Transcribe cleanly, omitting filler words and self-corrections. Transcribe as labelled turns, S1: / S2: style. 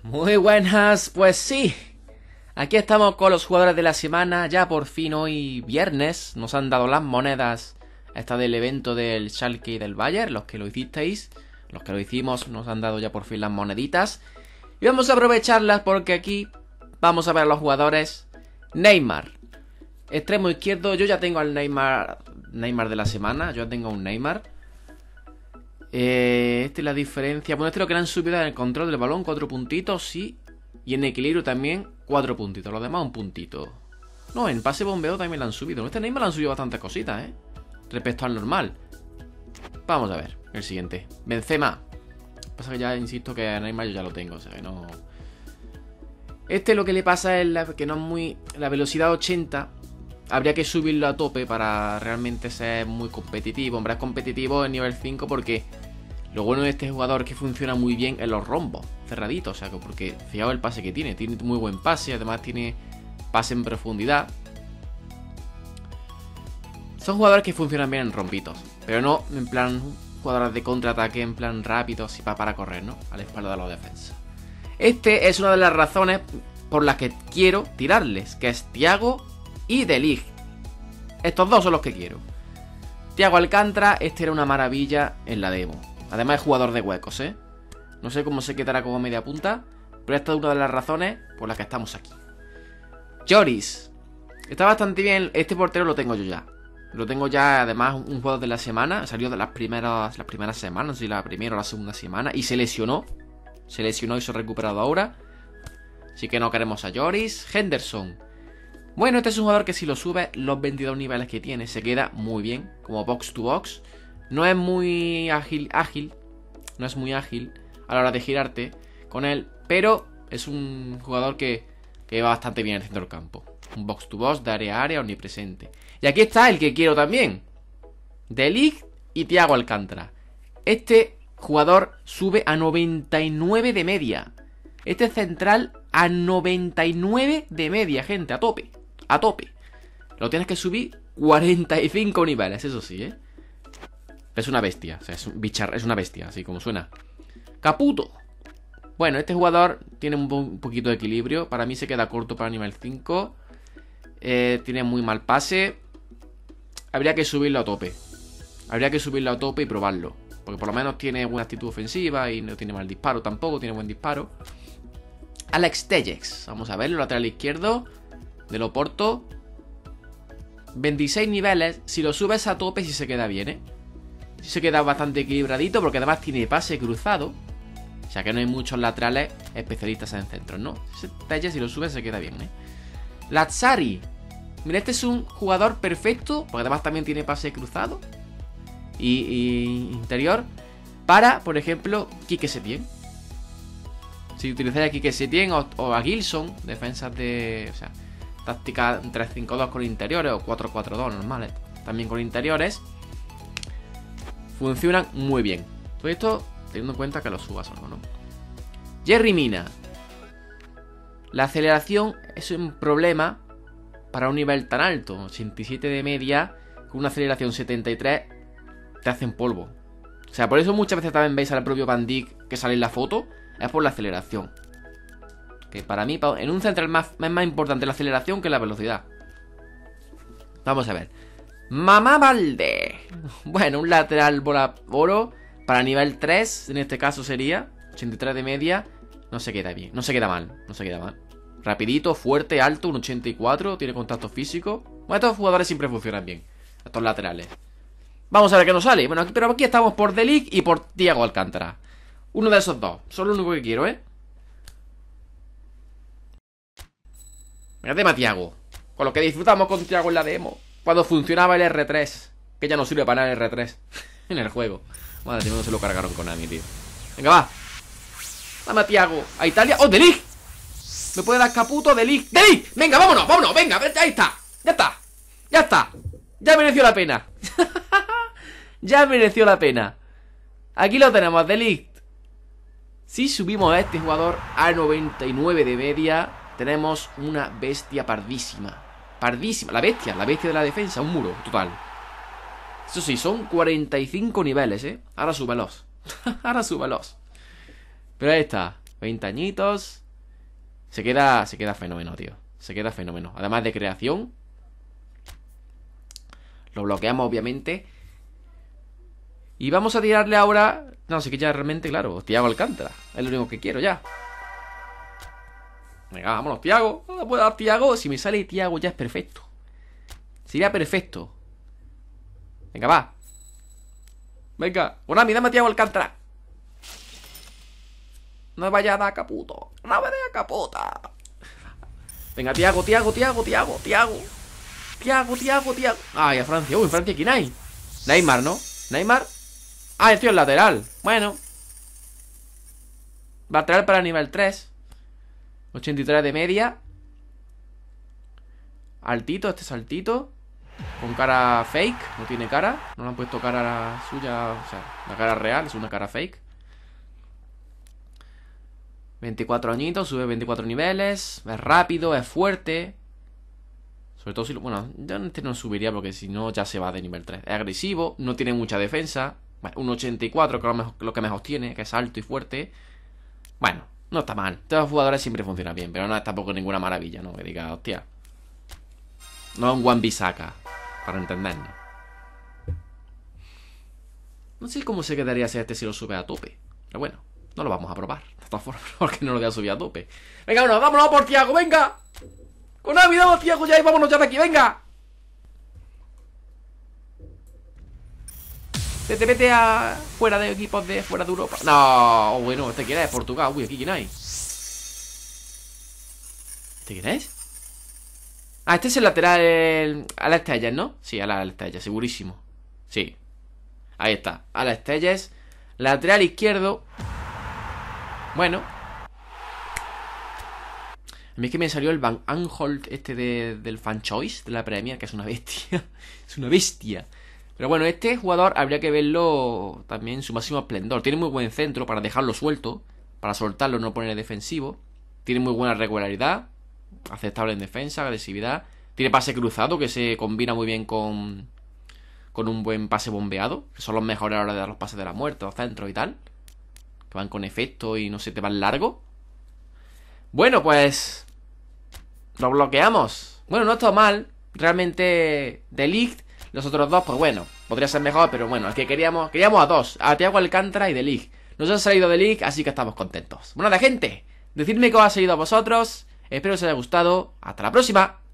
S1: Muy buenas, pues sí. Aquí estamos con los jugadores de la semana. Ya por fin hoy viernes nos han dado las monedas. Esta del evento del Schalke y del Bayern. Los que lo hicisteis, los que lo hicimos, nos han dado ya por fin las moneditas. Y vamos a aprovecharlas porque aquí vamos a ver a los jugadores. Neymar, extremo izquierdo. Yo ya tengo al Neymar de la semana. Yo ya tengo un Neymar. Esta es la diferencia. Bueno, este es lo que le han subido en el control del balón, 4 puntitos, sí. Y en equilibrio también 4 puntitos, los demás un puntito. No, en pase bombeo también le han subido. Este Neymar le han subido bastantes cositas, respecto al normal. Vamos a ver, el siguiente Benzema. Pasa que ya insisto que a Neymar yo ya lo tengo, o sea que no. Este lo que le pasa es que no es muy... La velocidad 80 habría que subirlo a tope para realmente ser muy competitivo. Hombre, es competitivo en nivel 5 porque lo bueno de este jugador es que funciona muy bien en los rombos cerraditos. O sea, porque fijaos el pase que tiene. Tiene muy buen pase, además tiene pase en profundidad. Son jugadores que funcionan bien en rompitos, pero no en plan jugadores de contraataque, en plan rápidos y para correr, ¿no? A la espalda de los defensas. Este es una de las razones por las que quiero tirarles, que es Thiago y De Ligt. Estos dos son los que quiero. Thiago Alcántara, este era una maravilla en la demo. Además es jugador de huecos, No sé cómo se quedará como media punta, pero esta es una de las razones por las que estamos aquí. Lloris. Está bastante bien. Este portero lo tengo yo ya. Lo tengo ya, además, un jugador de la semana. Salió de las primeras semanas, no sé si la primera o la segunda semana. Y se lesionó. Se lesionó y se ha recuperado ahora. Así que no queremos a Lloris. Henderson. Bueno, este es un jugador que si lo sube, los 22 niveles que tiene, se queda muy bien, como box to box. No es muy ágil, no es muy ágil a la hora de girarte con él, pero es un jugador que va bastante bien en el centro del campo. Un box to box, de área a área, omnipresente. Y aquí está el que quiero también. De Ligt y Thiago Alcántara. Este jugador sube a 99 de media. Este central a 99 de media, gente, a tope. A tope. Lo tienes que subir 45 niveles, eso sí, Es una bestia, o sea, es una bestia, así como suena. Caputo. Bueno, este jugador tiene un poquito de equilibrio. Para mí se queda corto para nivel 5. Tiene muy mal pase. Habría que subirlo a tope. Habría que subirlo a tope y probarlo. Porque por lo menos tiene buena actitud ofensiva y no tiene mal disparo tampoco, tiene buen disparo. Alex Tellez, vamos a verlo, lateral izquierdo del Oporto. 26 niveles. Si lo subes a tope sí se queda bien, Sí se queda bastante equilibradito porque además tiene pase cruzado. O sea que no hay muchos laterales especialistas en centros, ¿no? Tellez si lo subes se queda bien, Lazzari. Mira, este es un jugador perfecto porque además también tiene pase cruzado y interior para, por ejemplo, Quique Setién. Si utilizáis a Quique Setién o a Gilson, defensas de... O sea, táctica 3-5-2 con interiores o 4-4-2 normales, también con interiores, funcionan muy bien. Todo esto teniendo en cuenta que lo subas o no, Yerry Mina. La aceleración es un problema para un nivel tan alto. 87 de media, con una aceleración 73, te hacen polvo. O sea, por eso muchas veces también veis al propio Van Dijk que sale en la foto. Es por la aceleración. Que para mí, en un central es más importante la aceleración que la velocidad. Vamos a ver. Mamá Valde. Bueno, un lateral bola oro para nivel 3. En este caso sería 83 de media. No se queda bien, no se queda mal. No se queda mal. Rapidito, fuerte, alto, un 84. Tiene contacto físico. Bueno, estos jugadores siempre funcionan bien. Estos laterales. Vamos a ver qué nos sale. Bueno, pero aquí estamos por De Ligt y por Thiago Alcántara. Uno de esos dos. Son lo único que quiero, Mira, tema Thiago. Con lo que disfrutamos con Thiago en la demo. Cuando funcionaba el R3. Que ya no sirve para nada el R3 en el juego. Madre mía, no se lo cargaron con Nami, tío. Venga, va. Dame a Thiago. A Italia. ¡Oh, De Ligt! ¿Me puede dar Caputo? De Ligt. ¡De Ligt! Venga, vámonos, vámonos. Venga, ahí está. Ya está. Ya está. Ya mereció la pena. Ya mereció la pena. Aquí lo tenemos, De Ligt. Si subimos a este jugador a 99 de media, tenemos una bestia pardísima. Pardísima, la bestia de la defensa, un muro, total. Eso sí, son 45 niveles, Ahora súbelos. Ahora súbelos. Pero ahí está. 20 añitos. Se queda fenómeno, tío. Se queda fenómeno. Además de creación. Lo bloqueamos, obviamente. Y vamos a tirarle ahora... No, sí que ya realmente, claro, Thiago Alcántara. Es lo único que quiero ya. Venga, vámonos, Thiago. No puedo dar Thiago. Si me sale Thiago ya es perfecto. Sería perfecto. Venga, va. Venga, Konami, dame a Thiago Alcántara. No me vaya a dar caputo. No me dé caputa. Venga, Thiago. Ay, a Francia. Uy, Francia, ¿quién hay? Neymar, ¿no? Neymar. Ah, el tío es lateral. Bueno. Lateral para nivel 3. 83 de media. Altito, este es altito. Con cara fake. No tiene cara. No le han puesto cara suya. O sea, la cara real. Es una cara fake. 24 añitos. Sube 24 niveles. Es rápido, es fuerte. Sobre todo si... Bueno, yo este no subiría porque si no ya se va de nivel 3. Es agresivo. No tiene mucha defensa. Bueno, un 84 que es lo que mejor tiene. Que es alto y fuerte. Bueno, no está mal. Todos los jugadores siempre funcionan bien. Pero no es tampoco ninguna maravilla, ¿no? Que diga, hostia. No es un Wan Bissaka, para entendernos. No sé cómo se quedaría si este si lo sube a tope. Pero bueno, no lo vamos a probar. De todas formas, porque no lo voy a subir a tope. Venga, bueno, vámonos por Thiago, venga. Konami, vamos Thiago ya y vámonos ya de aquí, venga. Vete a... Fuera de equipos de... Fuera de Europa. No, bueno, ¿este quién es? Portugal. Uy, ¿aquí quién hay? ¿Este quién es? Ah, este es el lateral a las Telles, ¿no? Sí, a las Telles, segurísimo. Sí. Ahí está, a las Telles. Lateral izquierdo. Bueno. A mí es que me salió el Van Aanholt este del Fan Choice de la Premier, que es una bestia. Es una bestia. Pero bueno, este jugador habría que verlo también en su máximo esplendor. Tiene muy buen centro para dejarlo suelto. Para soltarlo, no poner defensivo. Tiene muy buena regularidad. Aceptable en defensa, agresividad. Tiene pase cruzado que se combina muy bien con un buen pase bombeado, que son los mejores a la hora de dar los pases de la muerte, los centros y tal, que van con efecto y no se te van largo. Bueno, pues lo bloqueamos. Bueno, no está mal. Realmente de Ligt, los otros dos, pues bueno, podría ser mejor, pero bueno, el que queríamos a dos, a Thiago Alcántara y de Ligt. Nos han salido de Ligt, así que estamos contentos. Bueno, de gente, decidme qué os ha salido a vosotros. Espero que os haya gustado. Hasta la próxima.